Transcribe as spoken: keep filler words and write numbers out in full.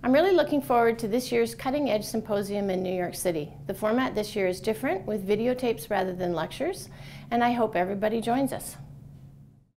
I'm really looking forward to this year's Cutting Edge Symposium in New York City. The format this year is different, with videotapes rather than lectures, and I hope everybody joins us.